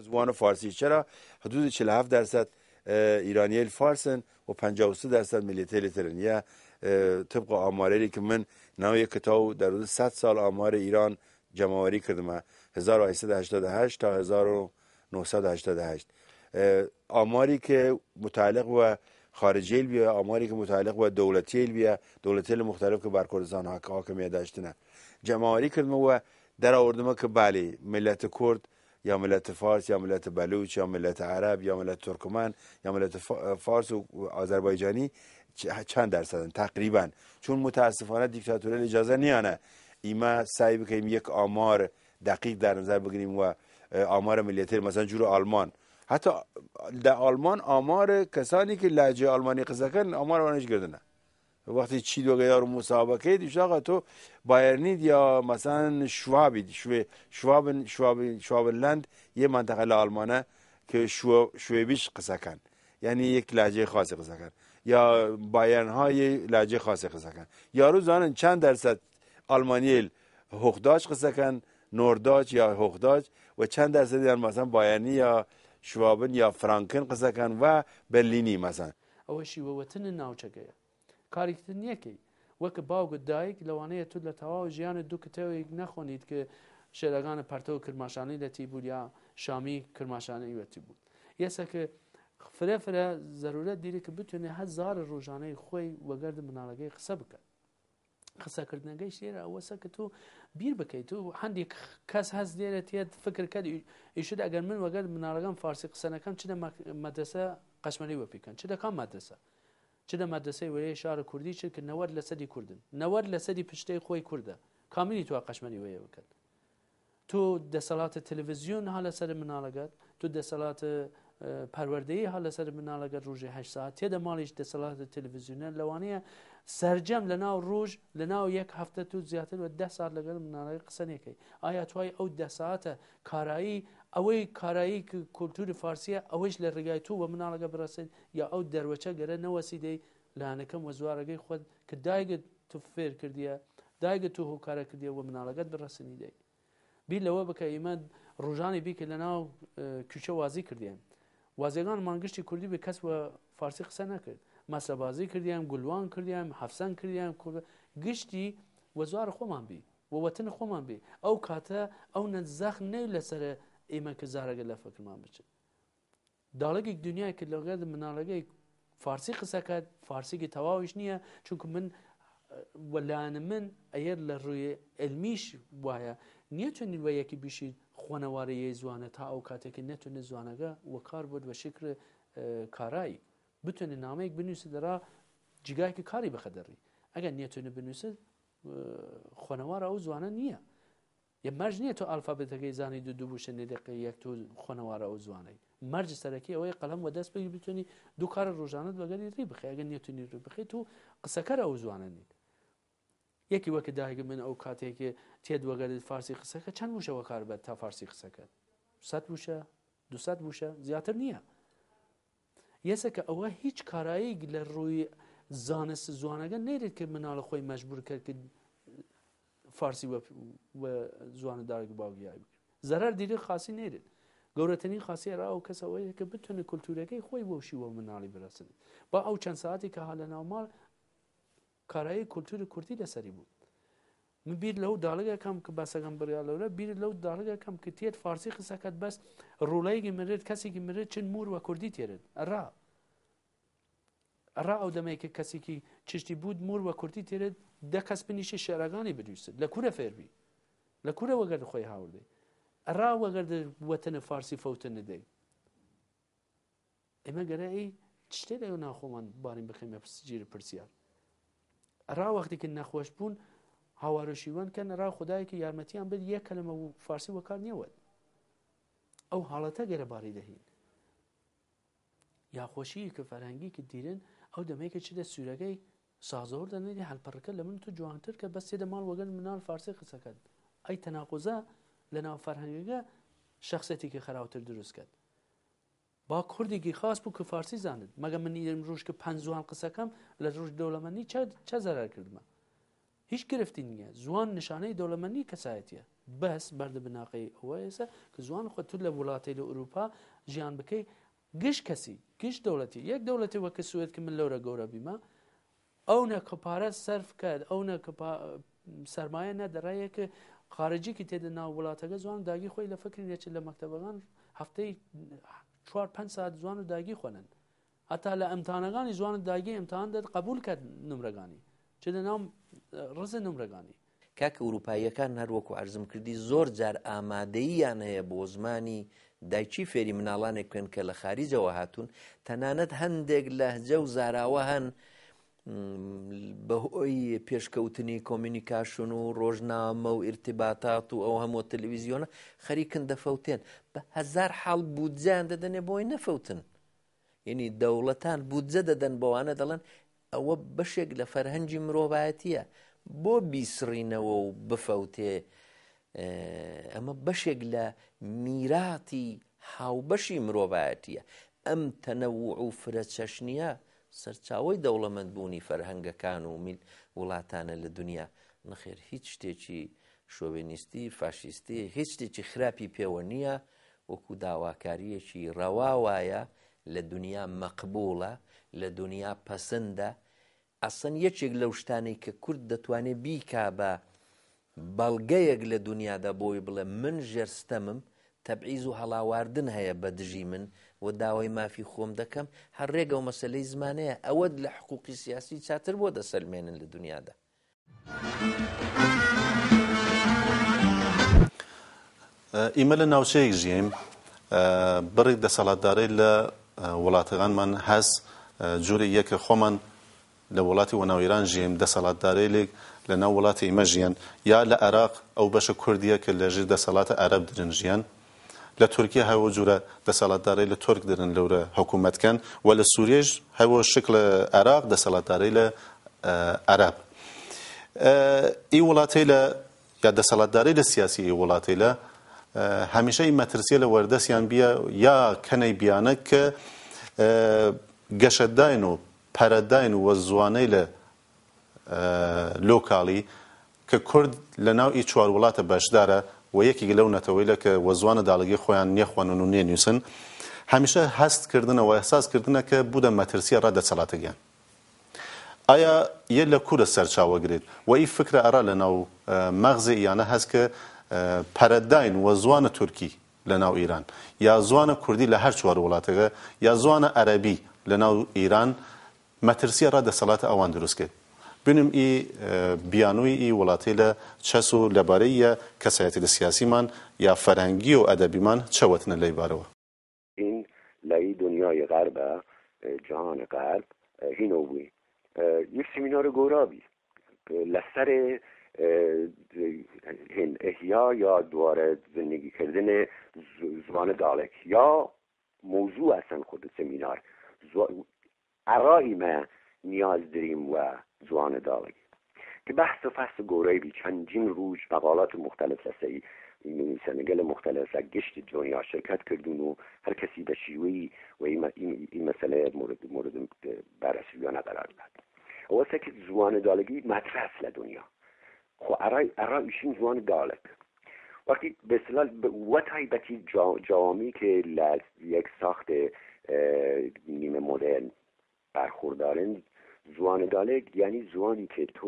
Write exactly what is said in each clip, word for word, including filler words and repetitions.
زبان فارسی. چرا؟ حدود چهل و هفت درصد ایرانی الفارسن و پنجاه و سه درصد ملیت لیترنیه. طبق آماری که من نوع کتاب در حدود صد سال آمار ایران جمع‌آوری کردم، هزار و هشتصد و هشتاد و هشت تا هزار و نهصد و هشتاد و هشت، آماری که متعلق و خارجی بیا، آماری که متعلق و دولتی بیا، دولتی مختلف که بر کردستان حاکمیت داشتن جمع‌آوری کردم و در آوردم که بله ملت کرد یا ملت فارس یا ملت بلوچ یا ملت عرب یا ملت ترکمن یا ملت فارس و آذربایجانی چند درصدن تقریبا. چون متاسفانه دیکتاتوری اجازه نیانه ایما سعی بکنیم یک آمار دقیق در نظر بگیریم و آمار ملیتی مثلا جور آلمان، حتی در آلمان آمار کسانی که لهجه آلمانی قصه کردن آمار آنش گردنه. وقتی چی دو گیار مسابقه دیش آقا تو بایرنید یا مثلا شوابید شو شواب شواب شوابلند یه منطقه آلمانه که شو شویبیش قصه کن، یعنی یک لهجه خاصی قصه کن، یا بایرن های لهجه خاصی قصه کن. یارو زانن چند درصد آلمانی هوخداش قصه کن، نورداچ یا هوخداچ، و چند درصد یعنی مثلا بایرنی یا شوابن یا فرانکن قصه کن و برلینی مثلا. او شی ووتن ناوچگه کاری که نیکی وک باوگ دایک لوانه تو لتوا جیان دو کتوی نخونید که شرگان پرتو کرماشانی لتی بود یا شامی کرماشانی لتی بود. یسا که فره فره ضرورت دیره که بتونه هزار روزانه خوی وگرد منالگه قصه بکن. قصه کردنگی شیر اوسا که تو بیر بکی تو هندی کس هست دیره تیاد فکر کردی ایشود اگر من وگرد منالگم فارسی قصه نکم چه مدرسه قشمالی وپیکن چه کام مدرسه چه مدرسه ولی شعر کردی چه که نود لسدی کردن نود لسدی پشته خوی کرده کاملی تو قشمالی ویه وکد تو دسالات تلویزیون حالا سر منالگت تو دسالات پروردهی حالا سر منالگت روز هشت ساعت تیده مالیش دسالات تلویزیونه لوانیه سرجم لناو روز لناو یک هفته تو زیادتر و ده ساعت لگل منالگت قصه نیکی آیا توی او ده ساعت کارایی اوی کارایی که کلتور فارسیه اویش لرگای تو و منالگه برسید یا او دروچه گره نوسیده لانکم وزوارگی خود که دایگ تو فیر کردیه دایگ تو هو کار کردیه و منالگت برسنیده بی لوا بکه ایمان روزانی بی که لناو کوچه وازی کردیم وازیگان مانگشتی کردی به کس و فارسی قصه نکرد مثلا بازی کردیم گلوان کردیم حفظان کردیم گشتی وزوار خومان بی و وطن خومان بی او کاته او نزخ نه لسر ایمان که زهرگه لفکر من بچه دالگی دنیا که لغت منالگه فارسی قصه کرد فارسی که تواوش نیه چون که من ولان من ایر لروی علمیش وایه نیتونی و یکی بیشی خوانواره زوانه تا اوقاتی که نتونه زوانگه و کار بود و شکر کارایی بتونه نامه یک بنویسه درا جگاهی که کاری بخدری اگر نیتونه بنویسه خوانواره او زوانه نیه یه مرج نیه تو الفابتگی زانی دو دو بوشه ندقه یک تو خوانواره او زوانه مرج سرکی اوی قلم و دست بگی بتونی دو کار روزانه وگری ری بخی اگر نیتونی ری بخی تو قصه کار او زوانه نید یکی وقت دایگه من اوقاتی که تید وگرد فارسی قصه کرد چند بوشه وکار بد تا فارسی قصه کرد صد بوشه دو صد بوشه زیادتر نیه یسه که اوه هیچ کارایی لروی زانست زوانگه نیرید که منال خوی مجبور کرد که فارسی و, و زوان دارگ باقی بگیر ضرر دیده خاصی نیرید گورتنین خاصی را او کس اوه که بتونه کلتوره خوی وشی و منالی برسند با او چند ساعتی که حالا نامال کارایی کلتور کردی لسری بود من بیر لو دالگه کم که بسگم بریالوره بیر لو دالگه کم که تیت فارسی قصه کد بس رولایی که مرد کسی که مرد چند مور و کردی تیرد را را او دمه که کسی که چشتی بود مور و کردی تیرد ده کس بنیشه شعرگانی بدویست لکوره فیر بی لکوره وگرد خوی هاورده را وگرد وطن فارسی فوتن نده اما گره ای چشتی لیو ناخو من باریم بخیم جیر پرسیار را وقتی که نخوش بون هاوارشیوان کن را خدایی که یارمتی هم بد یک کلمه فارسی وکار نیود او حالتا گره باری دهین یا خوشی که فرهنگی که دیرن او دمه که چه ده سورگی سازور دنه دی حل پرکه لمن تو جوانتر که بس ده مال وگن منال فارسی قصه کد ای تناقضه لنا فرهنگی شخصیتی که خراوتر درست کد با کردی که خاص بو که فارسی زاند مگه من نیدم روش که پنزوان قصه کم لروش دولمنی چه چه ضرر کرد من هیچ گرفتی نیه زوان نشانه دولمنی کسایتیه بەس بەردە بناقی ئەوە ێستا کە زوان خۆ تو لە وڵاتی لە ئوروپا ژیان بکەی گشت کەسی گشت دەوڵەتی یەک دەوڵەتی وەکە سوێت کە من لەورە گەورە بیمە ئەو نەکە پارە سەرف کرد ئەو نەکە سەرمایە نەدەڕایە کە خارجیکی تێدە ناو وڵاتەکە زوان داگی خۆی لە فکری نێچ لە مەکتەبەکان هەفتەی چوار پێنج ساعت زوان و داگی خوێنن هەتا لە ئەمتحانەکانی زوان و داگی ئەمتحان دەد قبول کرد نمرەکانی چ لە ناو ڕزە نمرەکانی کاکە ئوروپاییەکان هەروەکو عەرزم کردی زۆر جار ئامادەییان هەیە بۆ زمانی دایکی فێری مناڵانێک بکەن کە لە خاریجەوە هاتوون تەنانەت هەندێک لەهجە و زاراوە هەن بەهۆی پێشکەوتنی کۆمینیکاشن و ڕۆژنامە و ئیرتیباتات و ئەو هەموو تەلەڤیزیۆنە خەریکن دەفەوتێن بە هەزار حاڵ بودجەیان دەدەنێ بۆی نەفەوتن یعنی دەوڵەتان بودجە دەدەن بەوانە دەڵێن ئەوە بەشێک لە فەرهەنگی مرۆڤایەتیە بۆ بیسڕینەوە و بفەوتێ ئەمە بەشێک لە میراتی هاوبەشی مرۆڤایەتیە ئەم تەنەوع و فرە چەشنیە سەرچاوەی دەوڵەمەندبوونی فەرهەنگەکان و میل وڵاتانە لە دنیا نەخێر هیچ شتێکی شۆڤینیستی فاشیستی هیچ شتێکی خراپی پێوە نییە وەکو داواکاریەکی ڕەوا وایە لە دنیا مەقبوڵە لە دنیا پەسەندە ئەسەن یەکێک لەو شتانەی کە کورد دەتوانێت بیکا بە بەڵگەیەک لە دنیادا بۆی بڵێ من ژێرستەمم تەبعیز و هەڵاواردن هەیە بە دژی من و داوای مافی خۆم دەکەم هەر ڕێگە و مەسەلەی زمانەیە ئەوە لە حقوقی سیاسی چاتر بۆ دەسەلمێنن لە دنیادا. ئیمە لە ناوچەیەک ژیم بڕێک دەسەڵاتدارەی لە وڵاتەکانمان هەست جوورە یەکە خۆمان لە وڵاتی وەناو ئێران ژیم دەسەڵاتدارەی لێک لە ناو وڵاتی ئێمە ژیان یا لە عێراق ئەو بەشە کوردیە کە لە ژێر دەسەڵاتە عەرەب درن ژیان لە تورکیا هەوە جوورە دەسەڵاتدارەی لە تورک درن لەورە حکوومەتکەن و لە سووریەش هەوە شک لە عێراق دەسەڵاتدارەی لە عەرەب ئی وڵاتی لە یا دەسەڵاتدارەی لە سیاسی ئی وڵاتی لە هەمیشە ئی مەترسیە لە وەردەستیان بیە یا کەنەی بیانە کە گەشەداین و پەرەداین و زوانەی لە لۆکاڵی کە کورد لە ناو ئی چوار وڵاتە بەشدارە و یەکێک لەو نەتەوەیە کە وەزوانە داڵگی خۆیان نێخوانن و نێنووسن هەمیشە هەستکردنەوە ئەحساسکردنە کە بوودە مەترسیە ڕادەسەڵاتەکەیان ئایا یە لە کوورە سەرچاوەگرێت و ئی فکرە ئەرا لە ناو مەغزی ئیانە هەست کە پەرەداین و زوانە تورکی لە ناو ئیران یا زوانە کوردی لە هەر چوار وڵاتەکە یا زوانە عەرەبی لە ناو ئیران مەترسیە ڕادەسەڵاتە ئەوان دروست کرد بینم ئی بیانووی ئی وڵاتی لە چەس و لەبارەی یە کەسایەتی لە سیاسیمان یا فەرهەنگی و ئەدەبیمان چەوەتنە لەی بارەوە این لای دنیای غرب جهان غرب هینو بوی یک سمینار گۆرابی لەسەر احیا یا دوباره زندگی کردن زبان دالک یا موضوع اصلا خود سمینار ارائی ما نیاز داریم و زبان دالک که بحث و فحص گۆرابی چندین روز مقالات مختلف لەسەری نویسندگان مختلف لە گشت دنیا شرکت کردون و هر کسی به شیوهی و این مسئله مورد مورد بررسیانه قرار داد. واسه که زبان دالگی مطرح است لدنیا. خو ارای ارای ایشین زبان دالک. وقتی به اصطلاح و تایبتی جوامی که یک ساخت نیمه مدرن برخوردارن زبان دالک یعنی زبانی که تو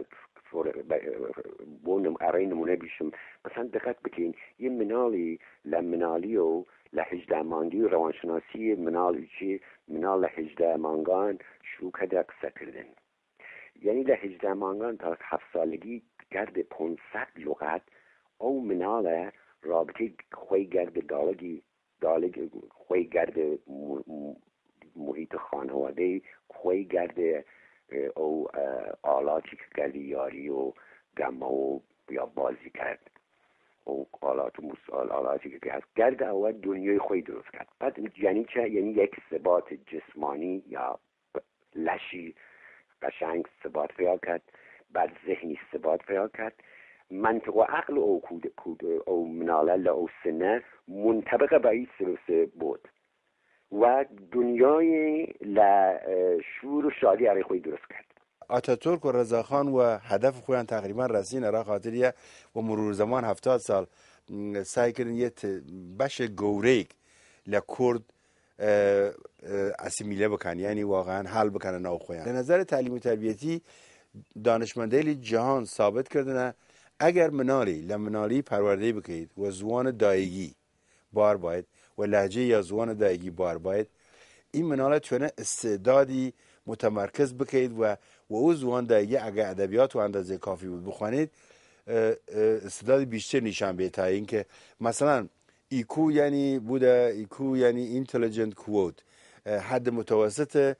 بونم ارای نمونه بیشم مثلا دقت بکن یه منالی لمنالی و لهجده مانگی و روانشناسی منالی چی منال لهجده مانگان شروع کرده قصه کردن یعنی لهجده مانگان تا هفت سالگی گرد پانصد لغت او منال رابطه خوی گرد دالگی دالگ خوی گرد محیط خانواده خوی گرد او آلاتی که گردی یاری و گمه و یا بازی کرد او آلات و مسال آلاتی که هست گرد اول دنیای خوی درست کرد بعد یعنی چه؟ یعنی یک ثبات جسمانی یا لشی قشنگ ثبات پیدا کرد بعد ذهنی ثبات پیدا کرد منطق و عقل او کود کود او مناله او سنه منطبق به این سلسه بود و دنیای ل شور و شادی علی خوی درست کرد آتاتورک و رضاخان و هدف خویان تقریبا رسین را خاطریه و مرور زمان هفتاد سال سعی کردن یه بش گوریک لکرد اسیمیله بکن، یعنی واقعا حل بکنن ناو خویان. به نظر تعلیم و تربیتی دانشمندای جهان ثابت کردن اگر منالی لمنالی پرورده بکنید و زوان دایگی بار باید و لهجه یا زوان دایگی بار باید، این مناله تونه استعدادی متمرکز بکنید و و او زوان دایگی اگر ادبیات و اندازه کافی بود بخوانید استعداد بیشتر نشان بده. تا اینکه مثلا ایکو یعنی بوده، ایکو یعنی اینتلیجنت کووت، حد متوسط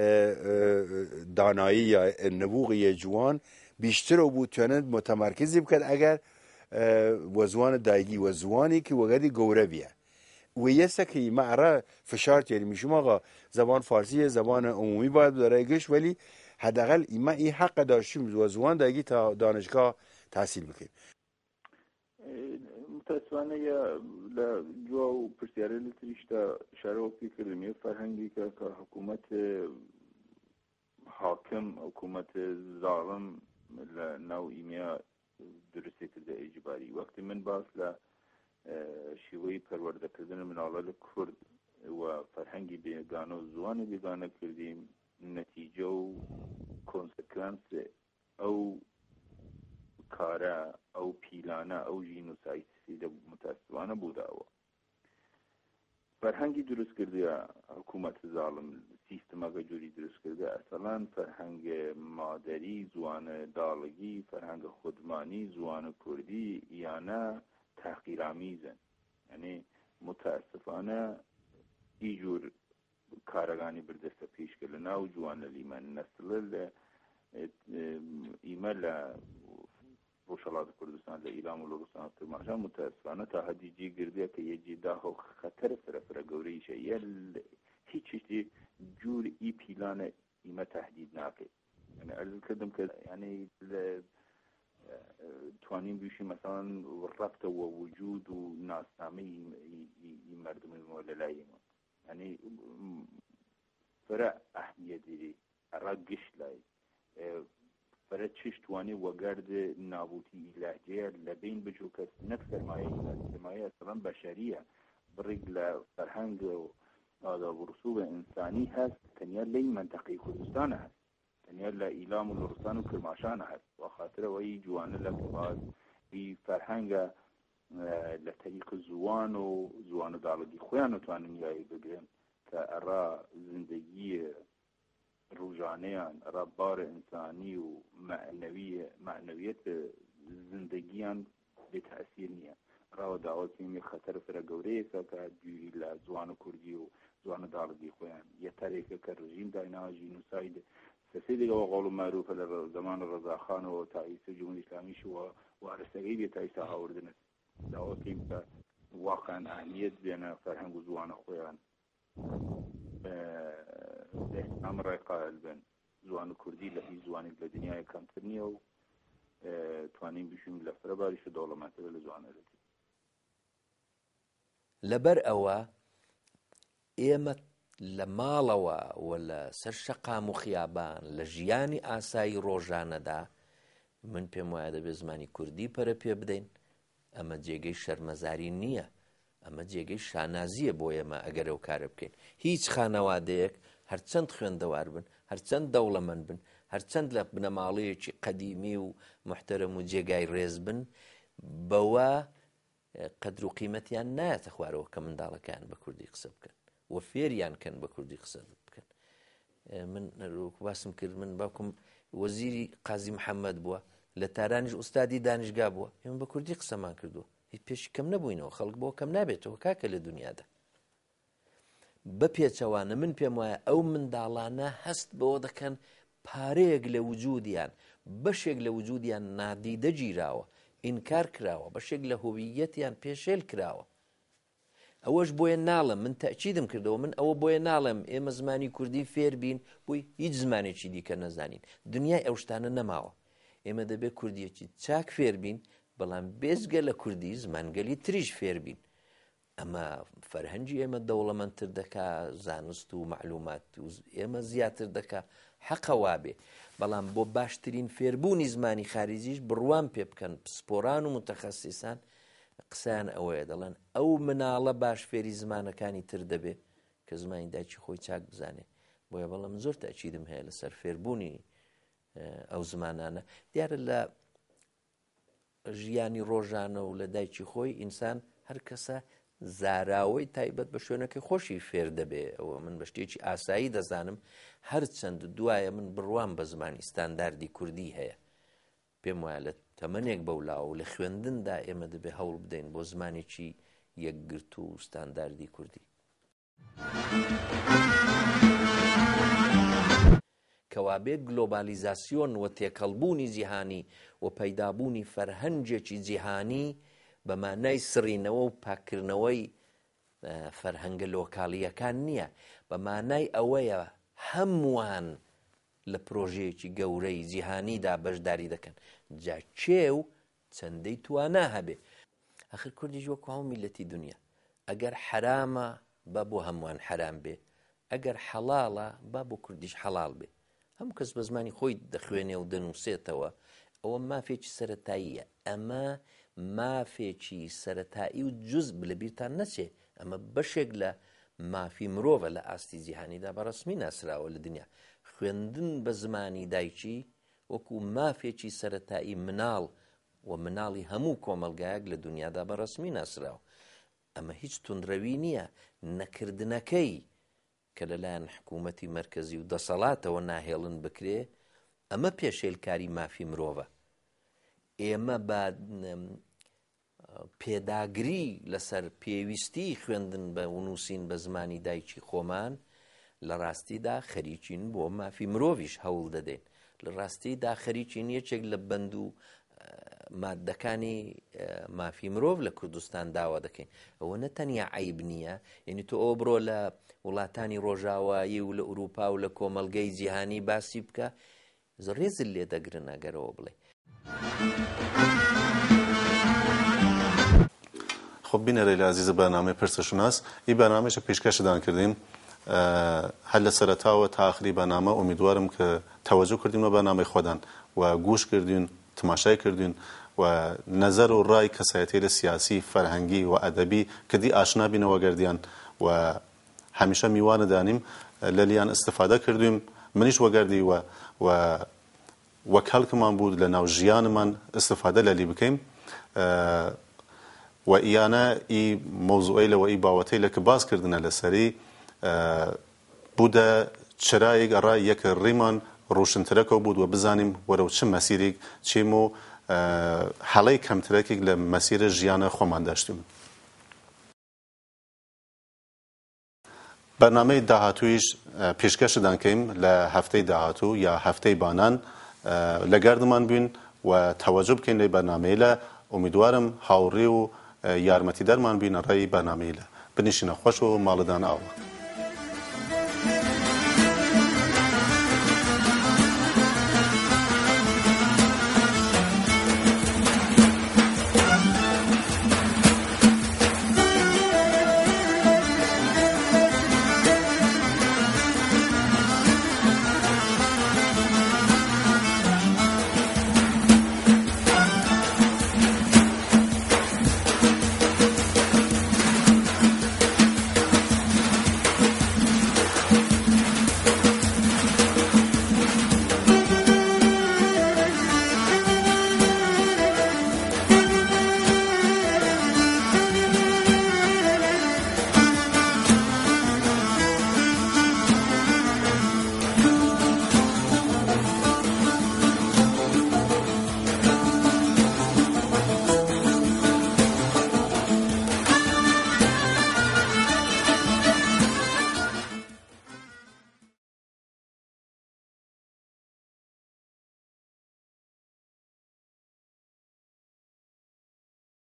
دانایی یا نبوغ جوان بیشتر رو بود تونه متمرکزی بکرد اگر وزوان دایگی وزوانی که وقتی گوره بیه و یه سکی معرا فشار تیری میشم آقا زبان فارسی زبان عمومی باید داره گش، ولی حداقل ایما این حق داشتیم وزوان دایگی تا دانشگاه تحصیل بکنیم. متاسفانه یا جو پرسیاره لتریشتا شروعی کردیم فرهنگی که حکومت حاکم حکومت ظالم نوعی میا درسته کرده اجباری. وقتی من باز ل شیوهی پرورده کردن مناله کرد و فرهنگی بیگانه و زوان بیگانه کردیم، نتیجه و کنسکانس او کارا او پیلانه او جینوساید سیده متاسفانه بوده. و فرهنگی درست کرده حکومت ظالم سیستم اگه جوری درست کرده اصلا فرهنگ مادری زوان دالگی فرهنگ خودمانی زوان کردی یعنی تحقیرآمیزن. یعنی متاسفانه ایجور کارگانی بردست پیش کردن او جوان لیمن نسل ایمل روشالات کردستان لإیران و لرستان ترماشا متاسفانه تا حدیجی گردیه که یه جیده خطر فرا فرا گوری شیه هیچ چیزی جور ای پیلان ایمه تهدید ناکه. یعنی ارزل کردم که یعنی توانیم بیشی مثلا ربط و وجود و ناسنامه ای مردم موللای ما یعنی فرا اهمیت دیری را گشت لای فرا چشتوانی و گرد نابوتی لهجه لبین بجو کس نک سرمایه سرمایه اصلا بشریه برگ لفرهنگ و آداب و رسوب انسانی هست تنیا لی منطقه کردستان هست تنیا لإیلام و لرستان و کرماشان هست و خاطر و ای جوانه لکباز ای فرهنگ لطریق زوان و زوان و دالگی خویانو توانم یای بگرم که ارا زندگی روزانه‌ان را بار انسانی و معنوی معنویت زندگیان به تأثیر نیه را دعوت می خطر فرا گوره که جوری لزوان کردی و زوان دالگی خویان یه طریقه که رژیم داینا جینوساید سسیدی و قول معروف زمان رضاخان و تایید جمهوری اسلامی شو و عرصگی به تایید آوردن دعوت می که واقعا اهمیت بین فرهنگ و زوان خویان احتمام رای قائل بن زوان کردی لحی زوانی لدنیای کمترنیه و توانیم بشیم لفره باریش دولماته لزوانه لدی لبر ئەوە ئێمە لە ماڵەوە و لە سەر شەقام و خیابان لە ژیانی ئاسایی ڕۆژانەدا من پێم وایە دەبێت زمانی کوردی پەرە پێ بدەین. ئەمە جێگەی شەرمەزاری نییە، ئەمە جێگەی شانازیە بۆ ئێمە ئەگەر ئەو کارە بکەین. هیچ خانەوادەیەک هەرچەند خوێندەوار بن، هەرچەند دەوڵەمەند بن، هەرچەند لە بنەماڵەیەکی قەدیمی و محتەرەم و جێگای ڕێز بن، بەوە قەدر و قیمەتیان نایەتە خوارەوە کە منداڵەکان بە کوردی قسە بکەن و فێریان کەن بە کوردی قسە بکەن. من باسم کرد من باوکم وەزیری قازی محەممەد بووە، لە تارانیش ئوستادی دانیشگا بووە، ئێمە بە کوردی قسەمان کردووە، هیچ پێشی کەم نەبووینەوە، خەڵک بۆ کەم نابێتەوە کاکە لە دنیادا. بە پێچەوانە من پێم وایە ئەو منداڵانە هەست بەوە دەکەن پارەیەک لە وجودیان بەشێک لە وجودیان نادیدە گیراوە، ئینکار کراوە، بەشێک لە هویەتیان پێشێل کراوە. ئەوەش بۆیە ناڵم، من تەکیدم کردەوە، من ئەوە بۆیە ناڵم ئێمە زمانی کوردی فێر بین بووی هیچ زمانێکی دیکە نەزانین. دنیای ئەو شتانە نەماوە. ئێمە دەبێت کوردیەکی چاک فێر بین، بەڵام بێزگە لە کوردی زمانگەلی تریش فێر بین. ئەمە فەرهەنگی ئێمە دەوڵەمەندتر دەکا زانست و معلومات و ئێمە زیاتر دەکا حەقە وابێ بەڵام بۆ باشترین فێربوونی زمانی خارجیش بڕوان پێ بکەن پسپۆران و متەخەسیسان قسەیان ئەوەیە دەڵێن ئەو مناڵە باش فێری زمانەکانی تر دەبێ کە زمانی دایکی خۆی چاک بزانێ بۆیە بەڵام زۆر تاکیدم هەیە لەسەر فێربوونی ئەو زمانانە دیارە لە ژیانی ڕۆژانە و لە دایکی خۆی ئینسان هەر کەسە زاراوەی تایبەت بە شوێنەکەی خۆشی فێر دەبێ ئەوە من بە شتێکی ئاسایی دەزانم هەرچەند دوایە من بڕوان بە زمانی ستانداردی کوردی هەیە پێم وایە لە تەمەنێک بەولاو لە خوێندندا ئێمە دەبێ هەوڵ بدەین بۆ زمانێکی یەکگرت و ستانداردی کوردی کەوابێ گلۆبالیزاسیۆن و تێکەڵبوونی جیهانی و پەیدابوونی فەرهەنگێکی جیهانی بە مانای سڕینەوە و پاکردنەوەی فەرهەنگە لۆکاڵیەکان نییە بە مانای ئەوەیە هەمووان لە پرۆژەیەکی گەورەی جیهانیدا بەشداری دەکەن جا چێ و چەندەی توانا هەبێ ئەخر کوردیش وەکو هەموو میلەتی دنیا ئەگەر حرامە با بۆ هەمووان حرام بێ ئەگەر حەڵاڵە با بۆ کوردیش حەڵاڵ بێ هەموو کەس بە زمانی خۆی دەخوێنێ و دەنووسێتەوە ئەوە مافێکی سەرەتاییە ئەمە مافێکی سەرەتایی و جوز لە بیرتان نەچێ ئەمە بەشێک لە مافی مرۆڤە لە ئاستی جیهانیدا بەڕەسمی ناسراوە لە دنیا خوێندن بە زمانی دایکی وەکو مافێکی سەرەتایی مناڵ و مناڵی هەموو کۆمەلگایەک لە دنیادا بەڕەسمی ناسراوە ئەمە هیچ توندڕەوی نییە نەکردنەکەی کە لەلایەن حکوومەتی مەرکەزی و دەسەڵاتەوە ناهێڵن بکرێ ئەمە پێشێلکاری مافی مرۆڤە ئێمە بە پێداگری لەسەر پێویستی خوێندن بە ونووسین بە زمانی دایکی خۆمان لە ڕاستیدا خەریکین بۆ مافی مرۆڤیش هەوڵ دەدەین لە ڕاستیدا خەریکین یەکێک لە بەند و مادەکانی مافی مرۆڤ لە کوردستان داوا دەکەین ئەوە نەتەنیا عیب نییە یعنی تۆ ئەو بڕۆ لە وڵاتانی ڕۆژاوایی و لە ئوروپا و لە کۆمەلگەی جیهانی باسی بکە ڕێزل لێ دەگرن ئەگەرەوە بڵێ خب بینەرە لە عزیزە بەنامەی پرسەشوناس ئی بەنامەیەکە پێشکەشتان کردین هەر لە سەرەتاوە تا ئاخری بەنامە ئومیدوارم کە تەوەجو کردینەوە بەنامەی خۆدان و گوش کردین تماشای کردین و نظر و ڕای کەسایەتی لە سیاسی فەرهەنگی و ئەدەبی کردی ئاشنا بینەوە گەردیان و هەمیشە میوانە دانیم لە لیان استفادە کردویم منیش وەگەردی و و وەک هەڵکمان بود لە ناو ژیانمان استفادە لە لی بکەین و ئیانە ئی مەوزوعی لەوە ئی باوەتەی لە کە باسکردنە لەسەری بوودە چرایەک ڕای یەکە ڕیمان ڕۆشنترەکەەوە بود و بزانیم وەرە و چ مەسیرێک چیم و هەڵەی کەمترێکێک لە مەسیرە ژیانە خۆمان داشتیم بەرنامەی داهاتوویش پێشکەشتان کەیم لە هەفتەی داهاتوو یا هەفتەی بانان لە گەردمان بووین و تەوەجو بکەین لەی بەرنامەیە ئومیدوارم هاوڕێ و یارمەتیدەرمان بینە ڕێی بەرنامەیە بنیشینە خۆش و ماڵدان ئاوە